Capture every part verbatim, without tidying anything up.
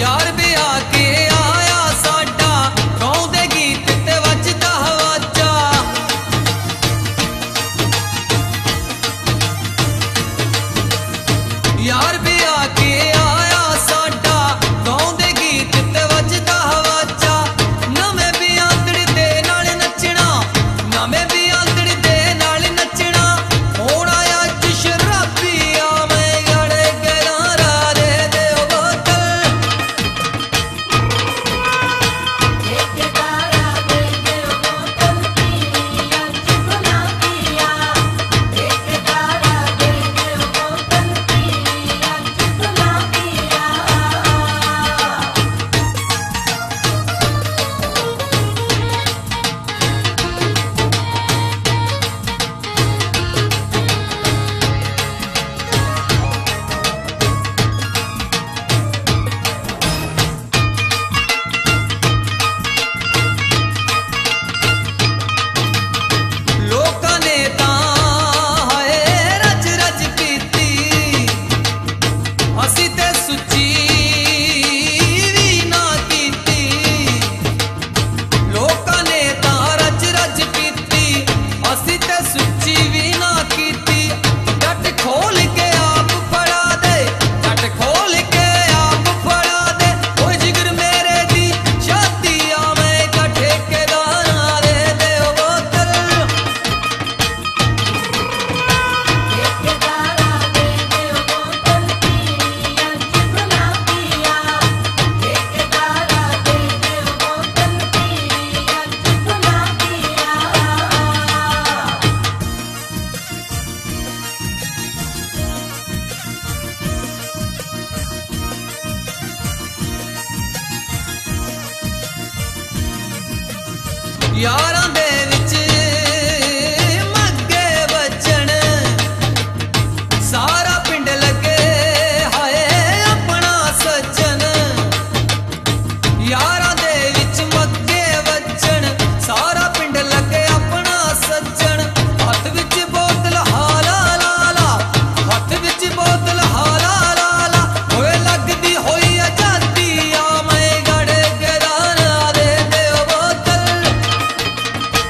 यार भी आके आया साडा गाउंदे गीत ते वजदा वाजा। यार भी आके आया साडा गाउंदे गीत ते वजदा वाजा। नवें भी आंदड़ी दे नाल नचना, नवें भी आंदड़ी दे नाल नचना। होना अज शराबी आ मैं गड़े गरारा दे दे बोतल। ठेकेदारा दे दे बोतल पीनी अज गुलाबिया। ठेकेदारा दे दे बोतल पीनी अज गुलाबिया। लोकां ने तां हाय रज रज पीती, असी ते सुच्ची भी ना कीती। लोकां ने तां रज रज पीती, असी ते सुच्ची भी ना कीती। जट खोल के आप फड़ा दे, जट खोल के आप फड़ा दे। ओए जिगर मेरे दी शादी आ मैं का ठेकेदारा दे दे बोतल। ठेकेदारा दे दे बोतल पीनी अज गुलाबिया। ठेकेदारा दे दे बोतल पीनी अज गुलाबिया। यारां दे विच मग्गे बजण, सारा पिंड लगे हाय अपना सज्जन। यारां दे विच मग्गे बजण, सारा पिंड लगे अपना सज्जन। हत्थ विच बोतल हाला लाला, हत्थ विच बोतल हाला लाला। होए लगदी होई आजादी आ मैं गड़े गरारा दे दे बोतल।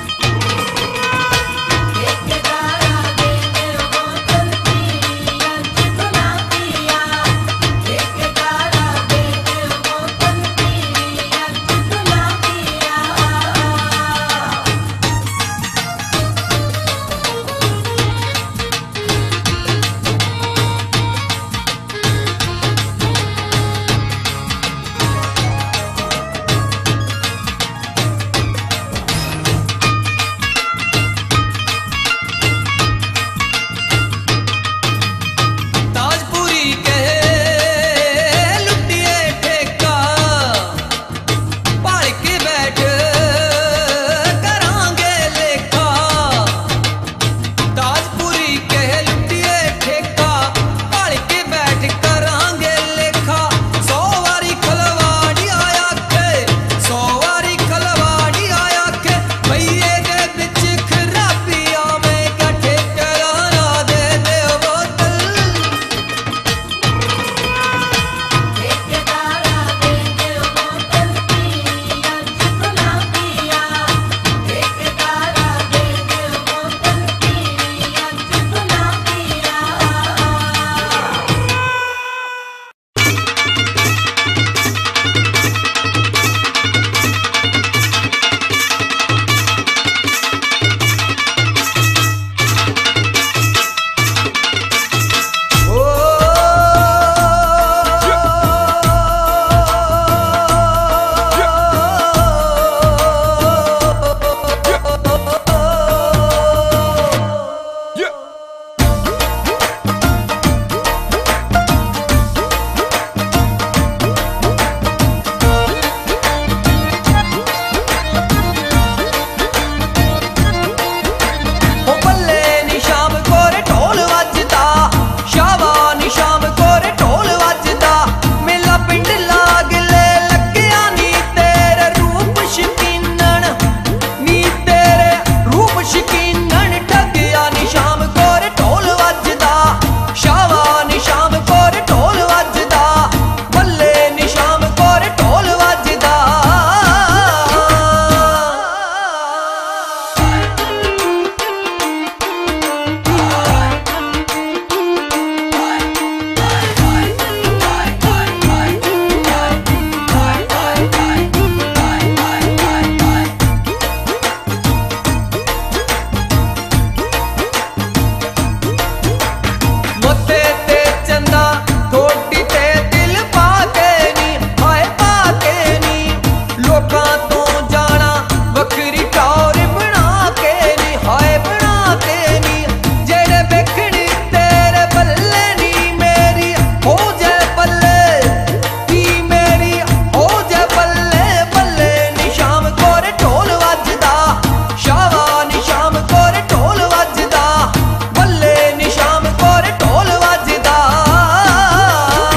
ठोडी ते दिल पा के नी हाय पा के नी लोकां तो जाना वखरी टौर बना के नी हाय बना के नी जेड़े वेखणी तेरे बल्ले नी मेरी हो जाए बल्ले नी मेरी हो जाए बल्ले बल्ले नी शाम कोर ढोल वजदा शावा नी शाम कोर ढोल वजदा बल्ले नी शाम कोर ढोल वजदा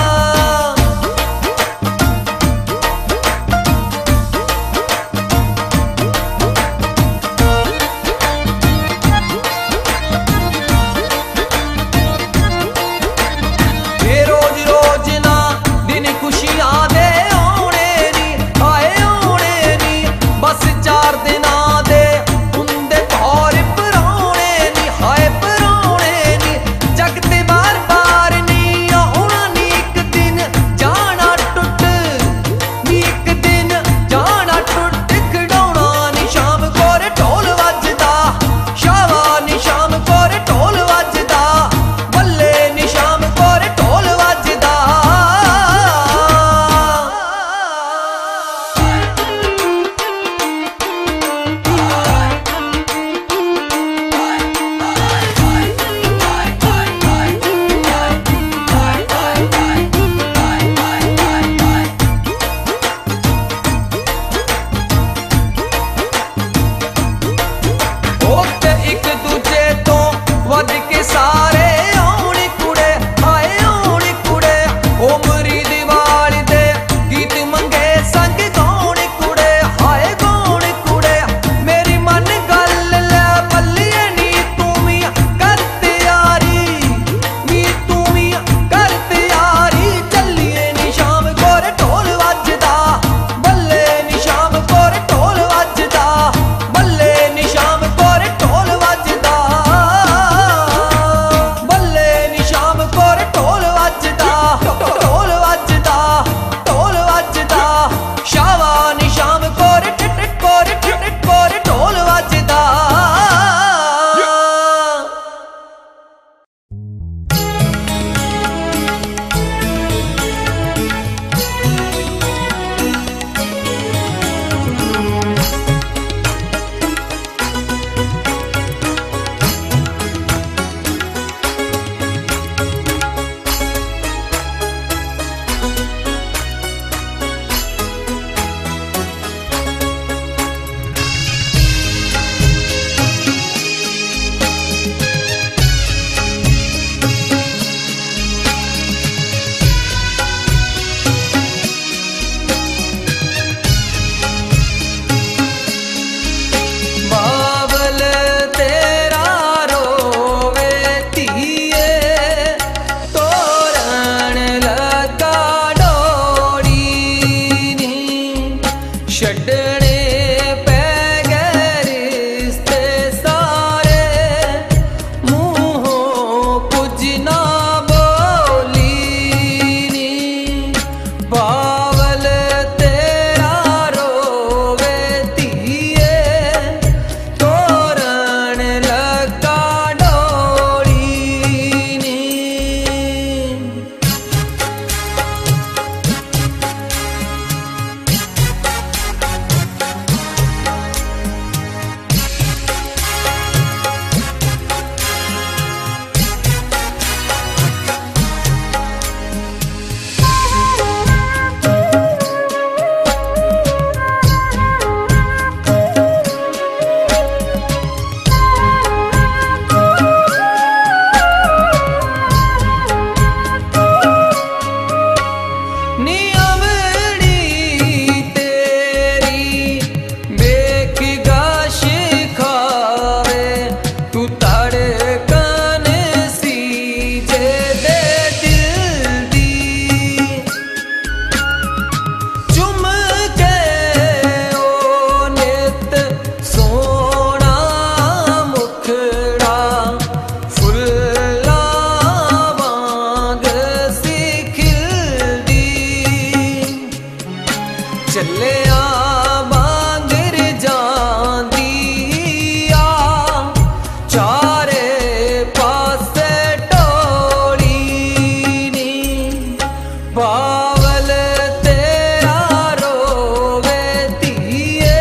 बावल तेरा रोवे धीए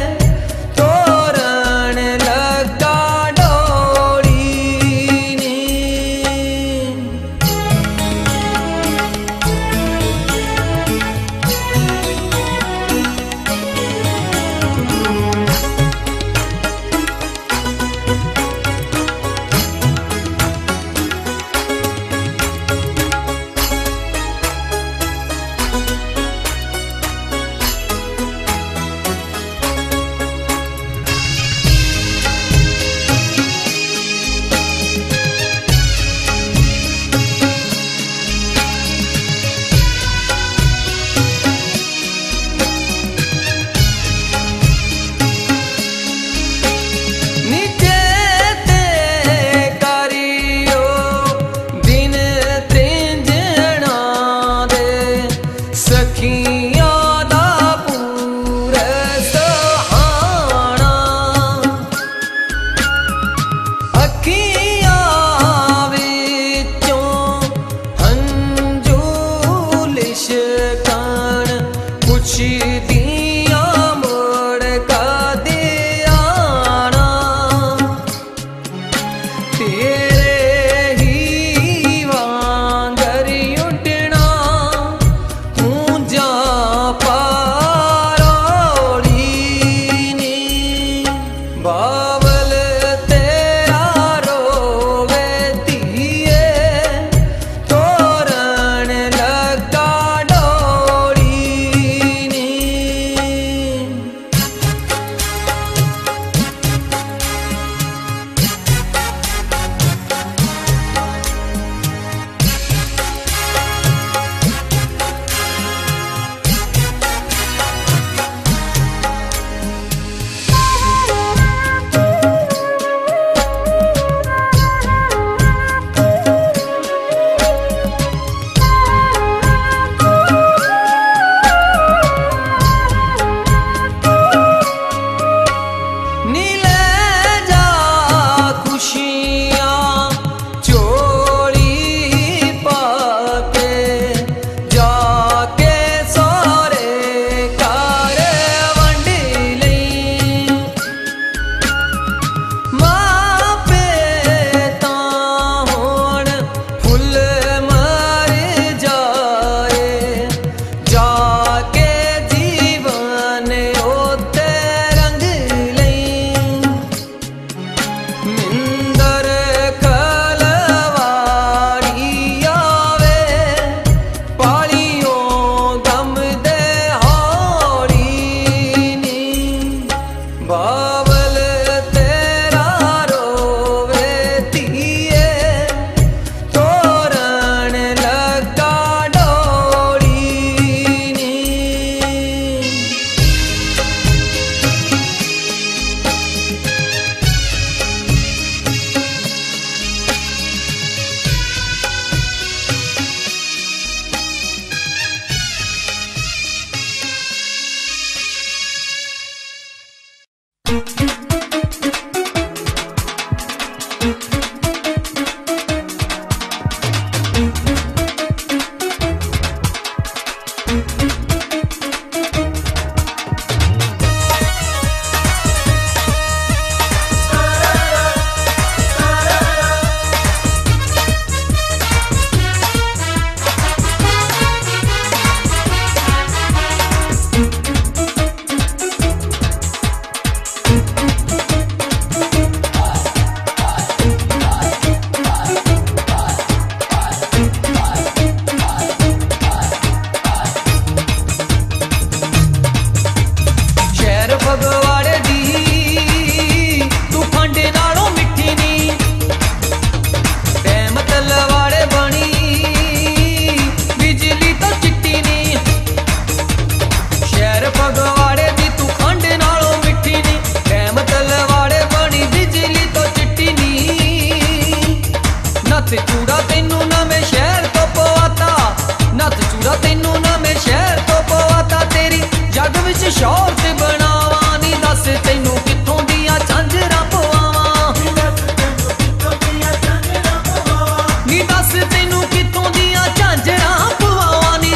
तोरण लगा डोरी नी। नी दस तैनू कित्थों दियां झांजरां पवावां नी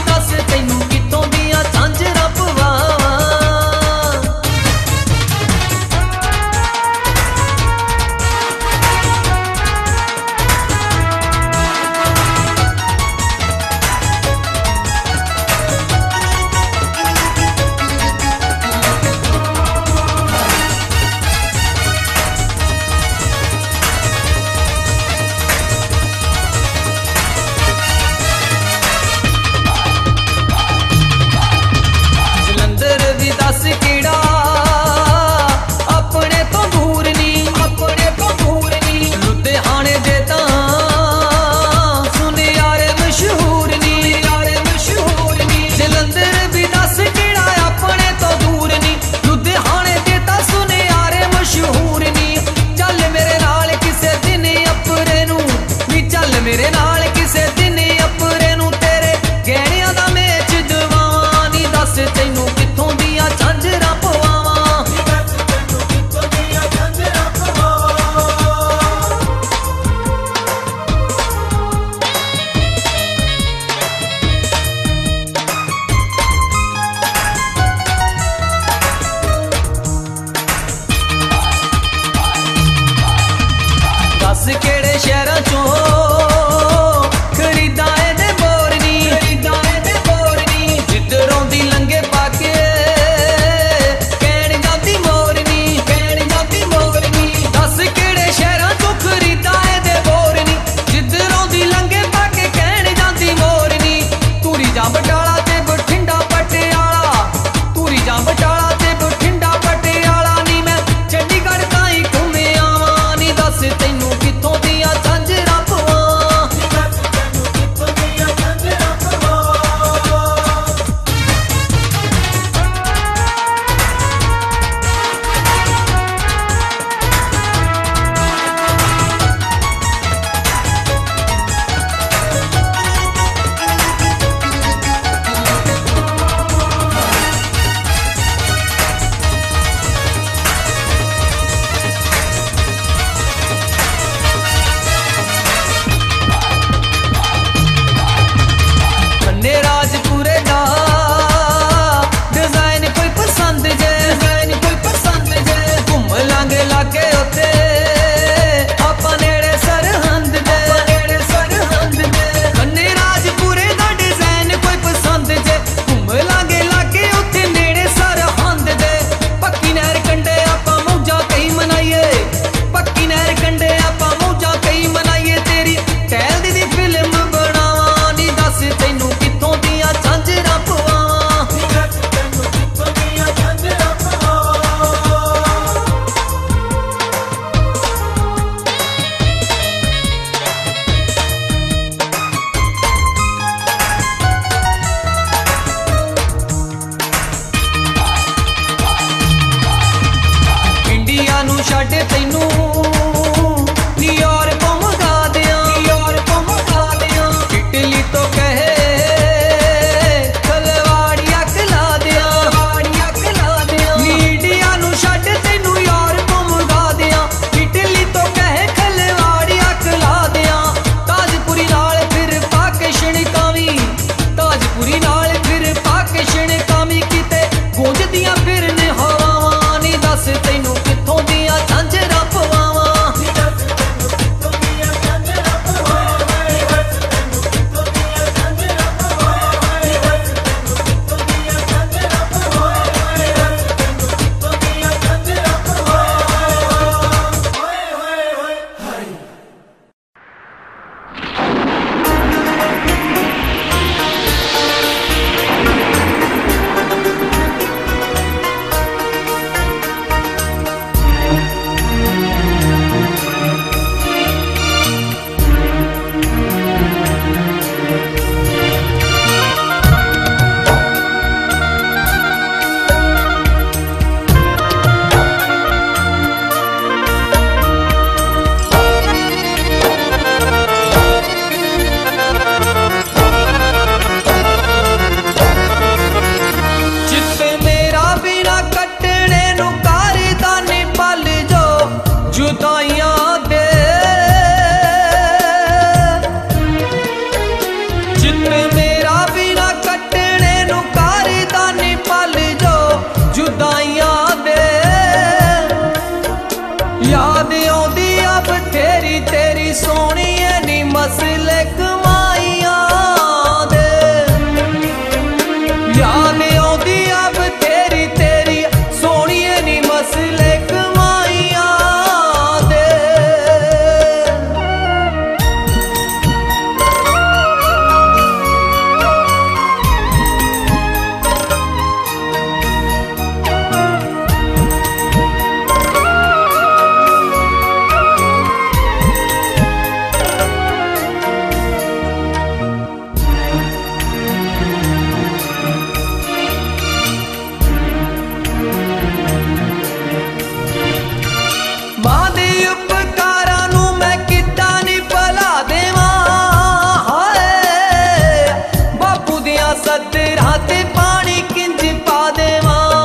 सतरां ते पानी किंज पा देवां।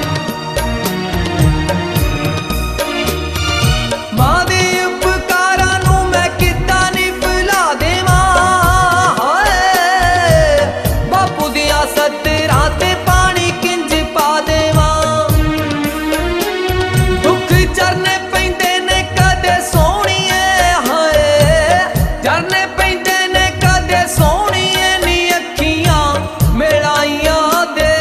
मां दे उपकारां नूं मैं किद्दां नी भुला देवां। हाय बापू दियां सतरां ते पानी किंज पा देवां। दुख चरने पैंदे ने कदे सोहणीए, हाय चरने पैंदे ने कदे सोहणीए नी अखियां मिलाइयां दे।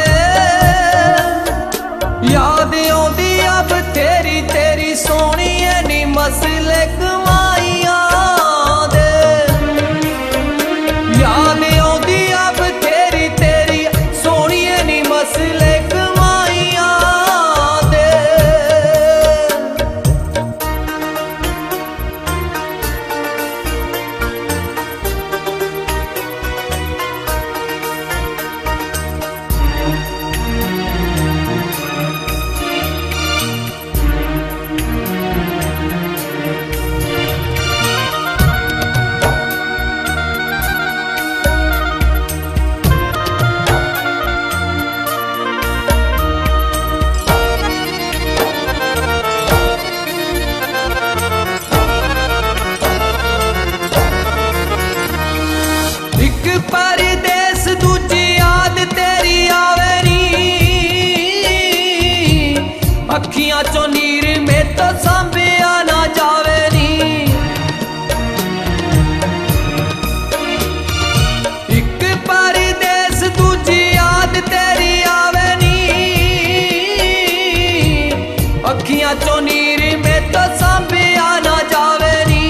याद आउंदी अब तेरी तेरी सोहणीए नी मसले कमाइयां दे। याद आउंदी अब तेरी तेरी सोहणीए नी मसले कमाइयां दे। एक परदेस दूजी याद तेरी आवे नी। अखियां चों नीर में तो सांभिया ना जावे नी। एक परदेस दूजी याद तेरी आवे नी। अखियां चों नीर में तो सांभिया ना जावे नी।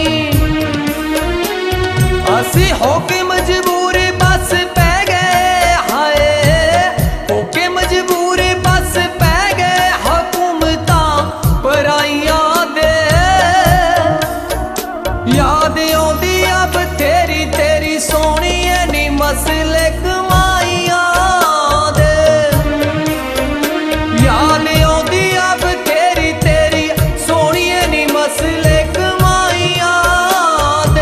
असी होके मजबूर बस पै गए, हाय होके मजबूर बस पै गए हुकूमतां पराइयां दे। याद आउंदी अब तेरी तेरी सोहणीए नी मसले कमाइयां दे। याद आउंदी अब तेरी तेरी सोहणीए नी मसले कमाइयां दे।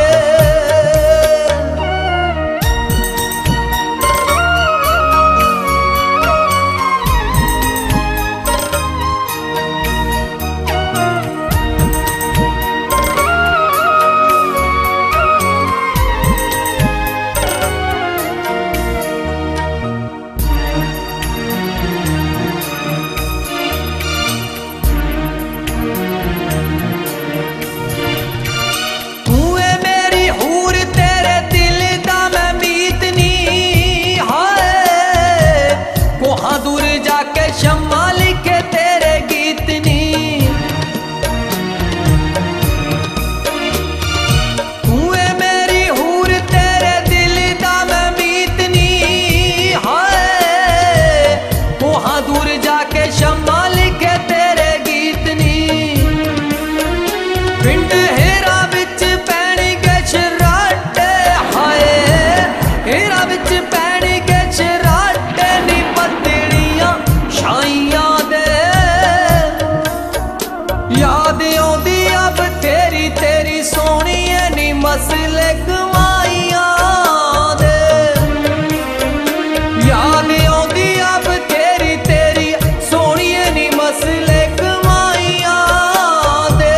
तू है मेरी हूर तेरे दिल दा मैं मीत नी। हाय कोहां दूर जाके शम्मा लिखे तेरे गीत नी। तू है मेरी हूर तेरे दिल दा मैं मीत नी। हाय कोहां दूर जाके शम्मा लिखे तेरे गीत नी। पिंड हेरा विच पैणी के शराटे, हाय हेरा विच पैणी के शराटे नी पतड़ियां छाइयां दे। याद आउंदी अब तेरी तेरी सोहणीए नी मसले कमाइयां दे। याद आउंदी अब तेरी तेरी सोहणीए नी मसले कमाइयां दे।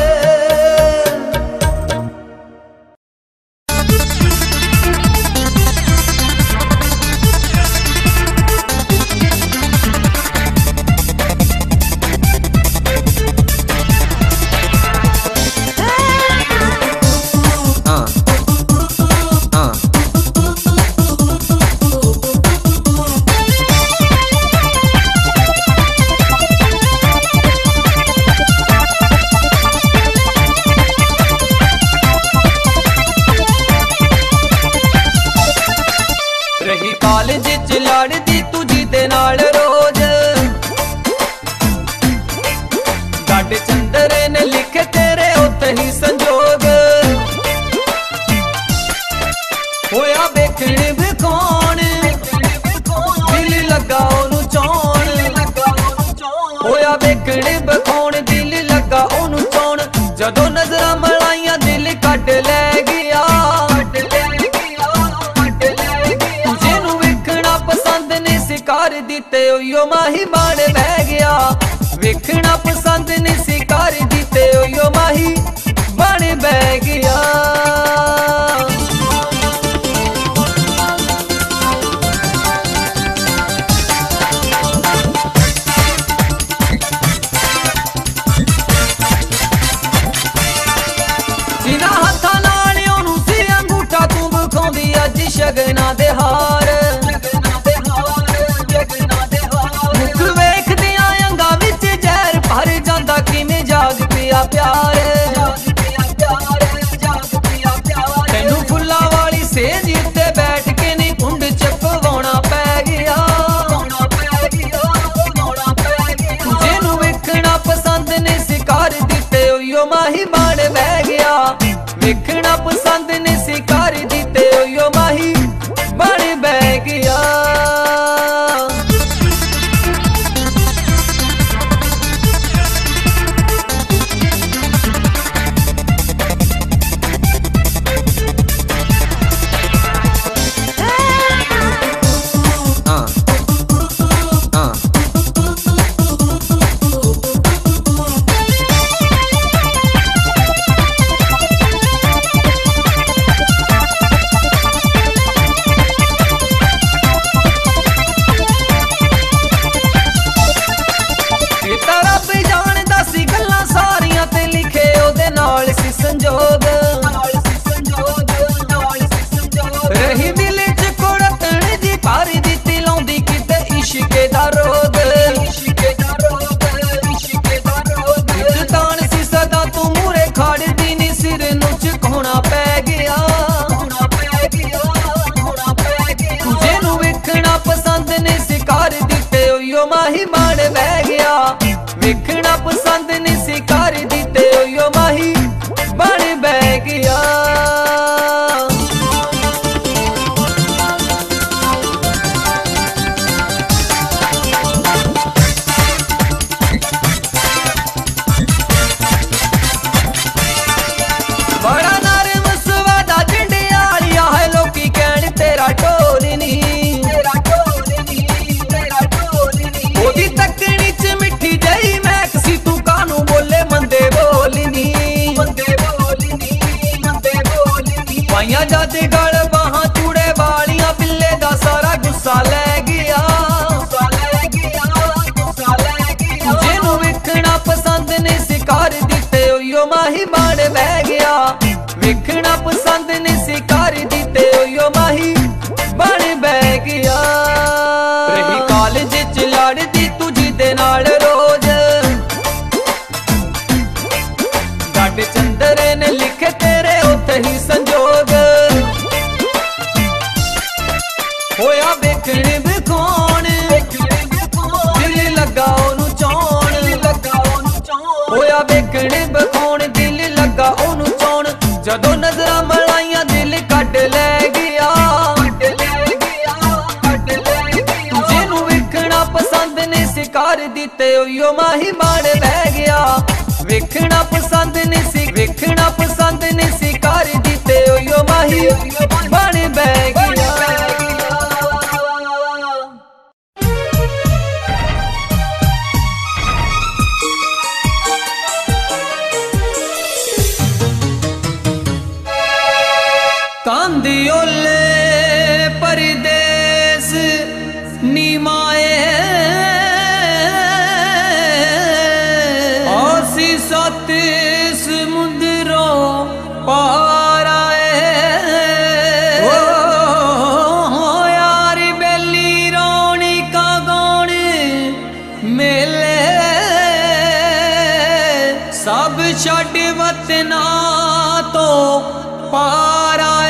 रही कॉलेज च लड़दी तू जीदे नाल रोज। गड चंदरे ने लिखे तेरे उत्ते ही संजोग। होया बेखण विखाण दिल लगा ओनू चौन। होया बेखण विखाण दिल लगा ओनू चौन। जदों नजरां मलाइयां दिल कट ले गया। तुझे नू वेखना शिकार दिते ओयो माही बन बह गया। वेखना पसंद नहीं शिकार दिते ओयो माही बन बह गया। शगना दे हार मुख वेखदियां अंगां विच जहर भर जांदा किवें जाग पिया प्यार। तैनू फुल्लां वाली सेज उत्ते बैठ के नी कुंड च पवाउणा पै गया। जिन्नू वेखना पसंद ने शिकार दिते ओयो माही बन बह गया। वेखना पसंद ने शिकार दिते ओयो माही बन बह गया। रही दिल च कुड़तन जी भर दिती लाउंदी किते इश्के दा रोग। इक तान सी सदा तू मूरे खड़दी नी सिर नू झुकाउणा पै गया। जिन्नू वेखना पसंद ने शिकार दिते ओयो माही बन बह गया। वेखना पसंद ने शिकार दिते ओयो माही बन बह गया। बड़ा नरम स्वादा झंडियालिया है लोकी कहण तेरा ढोल नी। ओदी तकनी च मिठी जही मैकसी तू कानू बोले मंदे बोलनी। पाइया जाते गल बाहां चूड़े वालियां पिल्ले दा सारा गुस्सा लै गया। जिन्नू वेखना पसंद ने शिकार दिते ओयो माही बन बह गया। वेखना पसंद ने शिकार दिते ओयो माही बन बह गया। रही कॉलेज च लड़दी तुझी दे नाल रोज गड चंदरे ने लिखे तेरे उत्थे ही संजोग। होया वेखण विखाउण दिल लगा ओनू चाउण। होया वेखण विखाउण दिल लगा ओनू चाउण। जदों नजरां मलाइयां दिल कट लै गया। जिन्नू वेखना पसंद ने शिकार दिते ओयो माही बन बह गया। वेखना पसंद ने वेखना पसंद ने शिकार दिते ओयो माही बन बह गया। कांदी ओले परदेस नीमाए आसी सत समुद्रों पार आए। ओ यार बेली रोनी का गौण मेले सब छड़ वतना तो पार आए।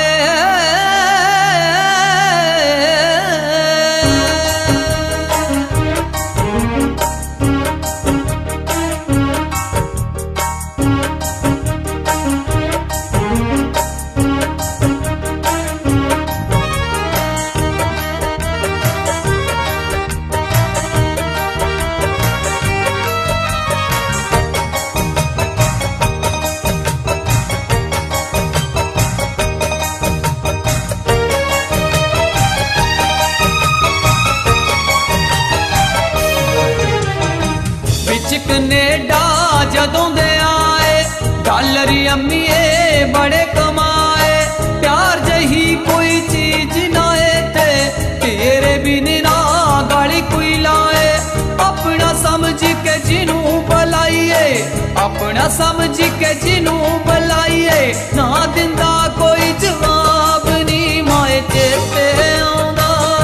जदों दे आए डॉलर अम्मीए बड़े कमाए। प्यार जही कोई चीज ना थे तेरे बिन ना गाड़ी कोई लाए। अपना समझ के जिनू बुलाइए अपना समझ के जिनू बुलाइए ना दिंदा कोई जवाब नी माए चेते आउंदा।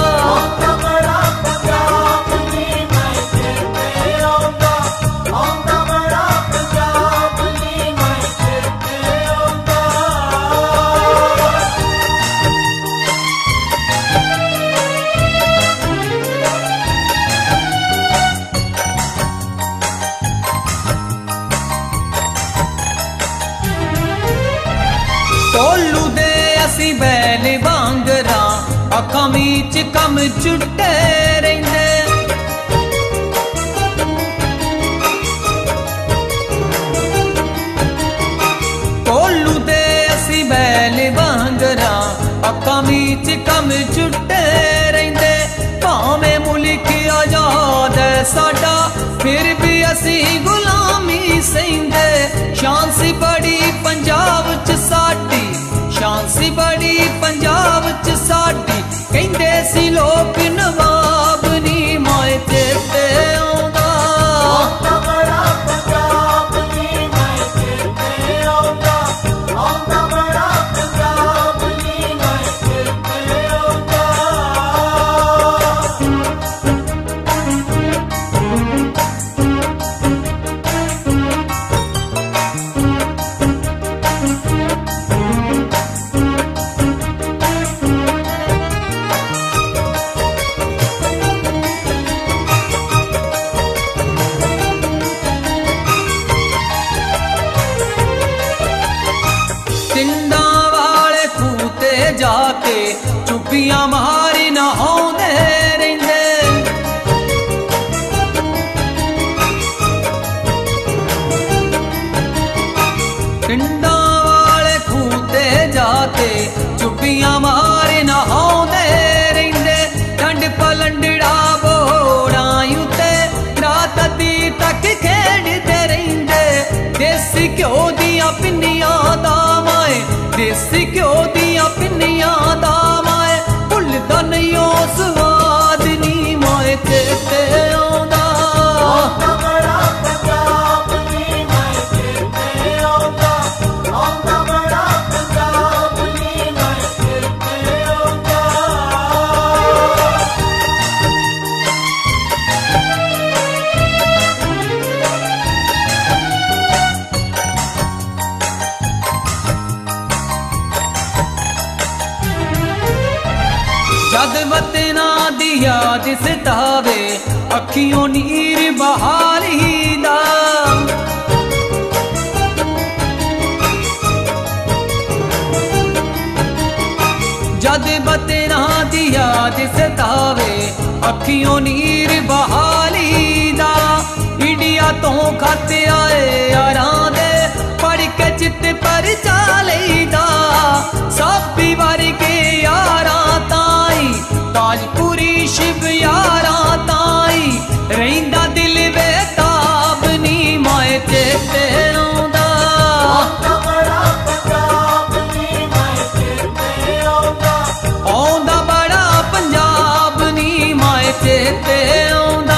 टोलू दे असी बैल वांगरा अखां विच कम चुटे रहिंदे। टोलू दे असी बैल वांगरा अखां विच कम चुटे रहिंदे। भावें मुल्क आजाद है साडा फिर भी असी गुलामी सहिंदे। शान सी बड़ी पंजाब च साडी शान सी बड़ी पंजाब च साडी कहंदे सी लोक नवाब नी माए चेते आउंदा। टिंडा वाले खूते जाके चुपियां मारी नहाउंदे रहिंदे। टिंडा वाले खूते जाके चुपियां मारी नहाउंदे रहिंदे। ठंड पलंडड़ा बोड़ां उत्ते रात दी तक खेडदे रहिंदे। देसी घ्यो दियां पिन्नियां दा देसी घ्यो दियां पिन्नियां दा माए भुलदा नहीं ओ स्वाद नी माए चेते आउंदा। जद वतना दी याद सतावे अखियों नीर बहाली दा। जद वतना दी याद सतावे अखियों नीर बहाली दा। इंडिया तो खत आए यारां दे पढ़ के चित पर चालीदा। सब वर्गे यारां ताई ताजपुरी शिव यारां ताई रहिंदा दिल बेताब नी माए चेते आउंदा। आउंदा बड़ा पंजाब नी माए चेते आउंदा।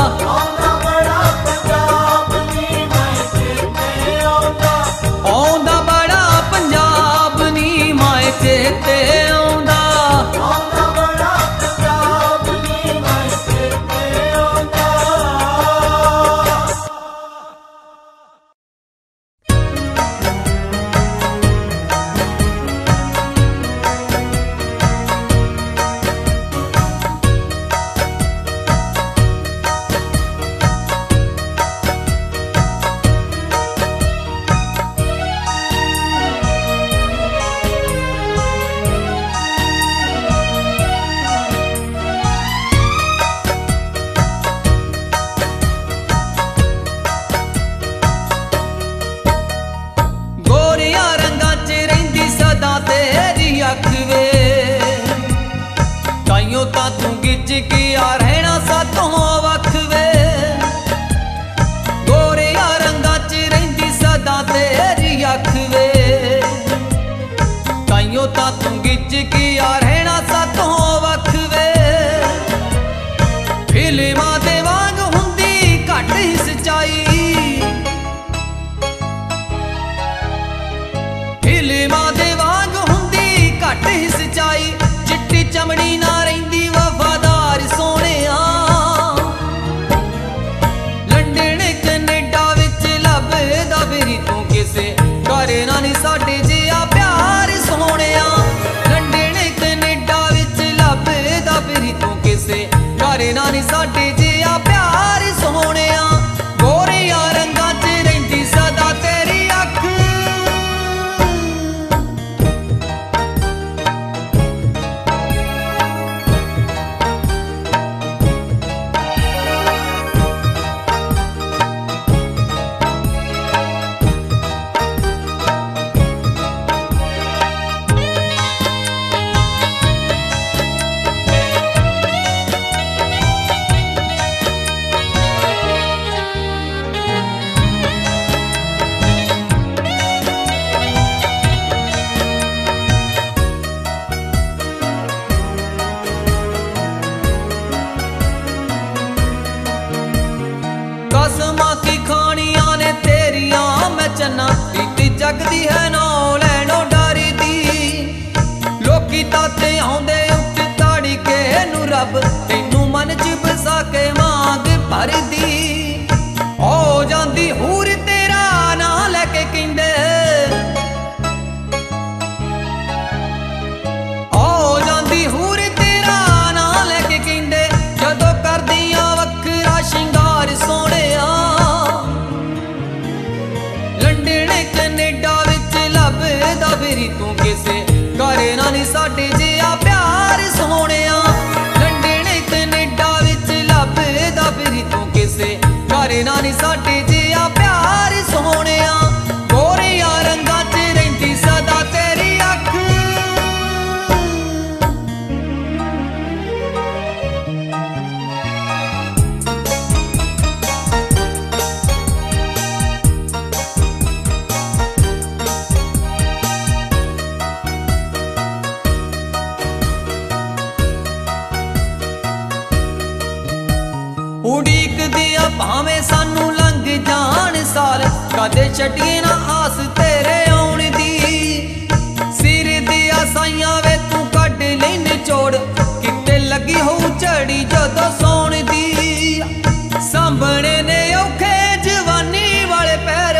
आउंदा बड़ा पंजाब नी माए चेते आउंदा। रहना सातों वख वे गोरिया रंगा च ਘਰੇ ਨਾ ਨੀ ਸਾਡੇ ਜਿਹਾ ਪਿਆਰ ਸੋਹਣਿਆ ਗੋਰੀਆਂ ਰੰਗਾਂ 'ਚ ਰਹਿੰਦੀ ਸਦਾ ਤੇਰੀ ਅੱਖ कसमां की खानियां ने तेरियां मैं चन्ना रीति जगदी है ना लैनो डरदी लोकी ताते आउंदे उठ ताड़ी के नू रब तैनू मन च बसा के मांग भरदी हो जांदी हूर तेरा ना लैके किंदे हो जांदी हूर तेरा ना लैके किंदे जदों करदियां वखरा शिंगार सोहणे फिरी तू किसे घरे ना नी साडे जिहा प्यार सोहणिया लंडन कनेडा विच लभदा फिरी तू किसे घरे ना नी साडे जिहा प्यार सोहणिया गोरियां रंगां 'च रहिंदी सदा तेरी अख उड़ीक दिया भावें सानू लंघ जान साल कदे छड्डिए ना आस तेरे आउण दी सिर दिया साइयां वे तू कढ लै निचोड़ किते लगी हो झड़ी जदों सौण दी सांभणे ने औखे जवानी वाले पैर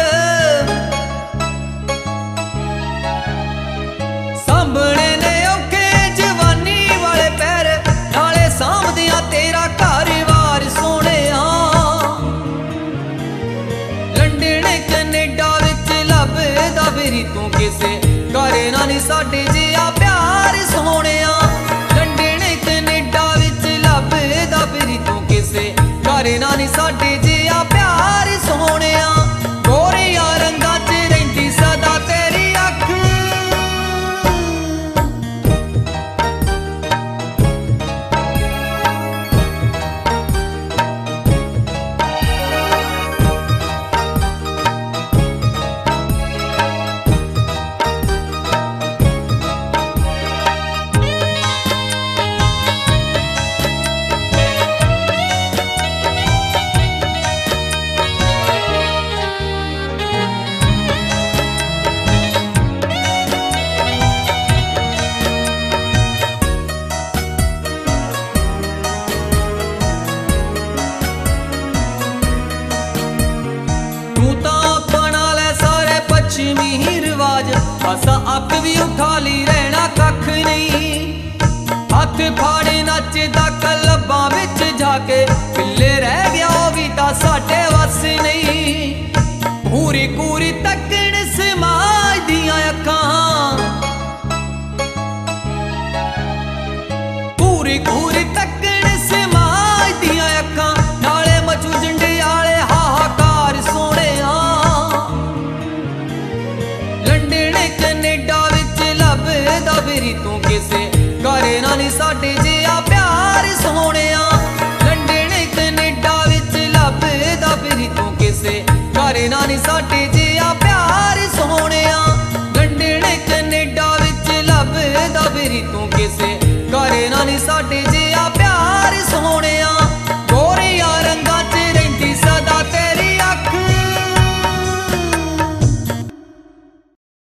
सांभणे ने औखे जवानी वाले पैर नाले सांभदियां तेरा घर फिरी तू किसे घरे ना नी साडे जिहा प्यार सोहणिया लंडन कनेडा विच लभदा फिरी तू किसे घरे ना नी साडे जिहा प्यार सोहणिया गोरियां रंगां 'च रहिंदी सदा तेरी अख असा अख भी उठा ली रहना कख नहीं हथ फाड़े नचदा कलबां विच जाके पिल्ले रह गया भी तां साडे वस नहीं पूरी पूरी तकण समाज दियां अखां पूरी पूरी तकण समाज दियां अखां नाले मचू जंडियाले हाहाकार सोहणिया कनेडा विच लभदा फिरी तू किसे घरे ना नी साडे जिहा प्यार सोहणिया लंडन कनेडा विच लभदा फिरी तू किसे घरे ना नी साडे